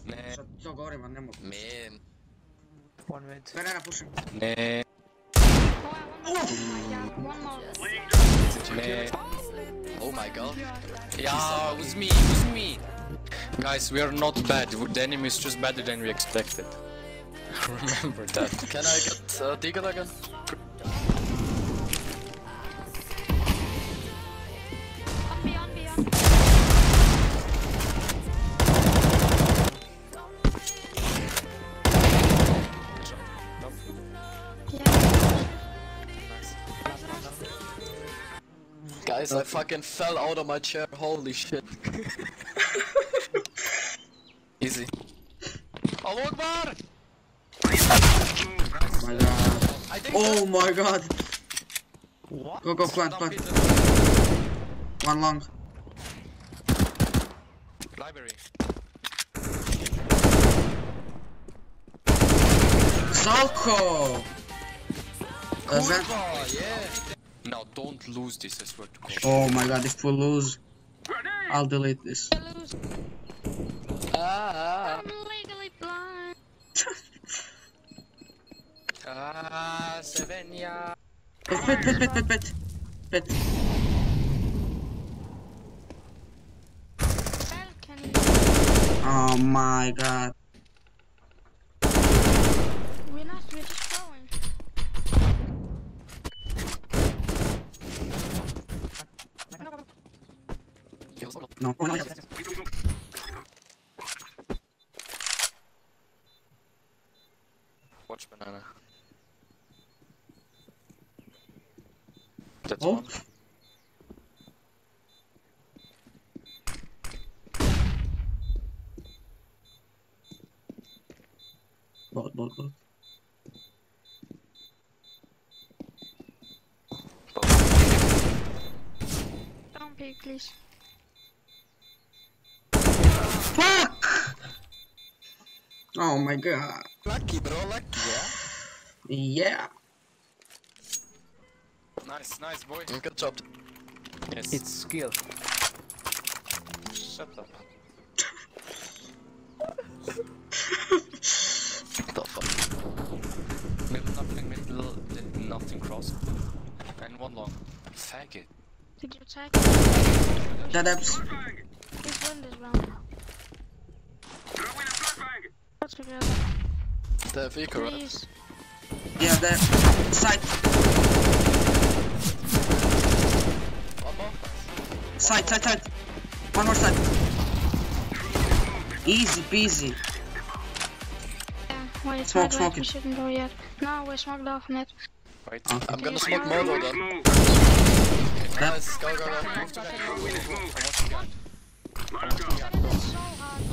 Ne. Sad to govorim, a ne mogu. Man. One mid. Banana pushing. Ne. One more. Ne. Oh my god. Yeah, it was me, it was me. Guys, we are not bad. The enemy is just better than we expected. Remember that. Can I get Deagle again? On B. Guys, I fucking fell out of my chair. Holy shit. Easy. Allahu Akbar! Oh my god. Oh my god. What? Go, plant. One long. Library. Zalko! Oh, yeah. Now don't lose this, I swear to God. Oh my god, if we lose, I'll delete this. I'm legally blind. Sevenya. Pit. Balcony. Oh my god. We're just growing. No. Watch banana. That's Oh. one. Bot. Don't peek, please. Fuck! Oh my god. Lucky, bro, lucky, yeah? Yeah. Nice, boy. Good job. Yes. It's skill. Shut up. The fuck? Nothing cross. And one long. Faggot. Did you attack? Dead apps. Let's win this round. Let's together. The vehicle, right? Please. Yeah, there. Side. One more? Side. One more side. Easy peasy. Yeah, wait, Smoke we it. shouldn't go yet. No, we smoked off it. Wait. Okay. I'm gonna smoke Moto then. Nice, go. It's so hard,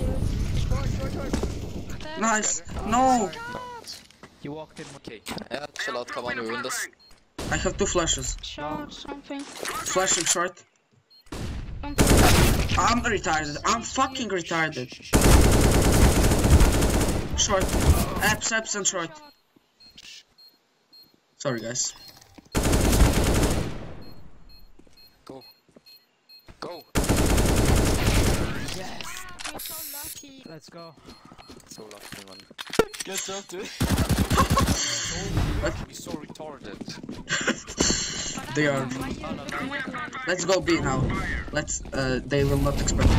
dude. Nice. No. You walked in. Okay. Yeah, chill out, come on, we win this. I have 2 flashes. Short something. Flashing short. Don't I'm retarded. I'm fucking retarded. Short. Apps and short. Sorry guys. Go. Yes! We're so lucky. Let's go. So lucky, man. Good job, dude. He's so retarded. They are. Let's go B now. Let's. They will not expect.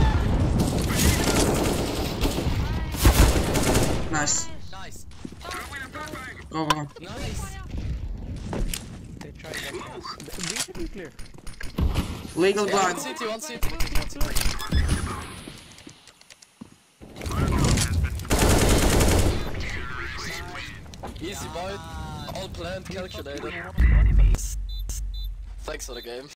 Nice. Nice. Go. Nice. They tried to get us. We should be clear. Legal Yeah, blind. one city. Easy boy. All planned, calculated. Thanks for the game.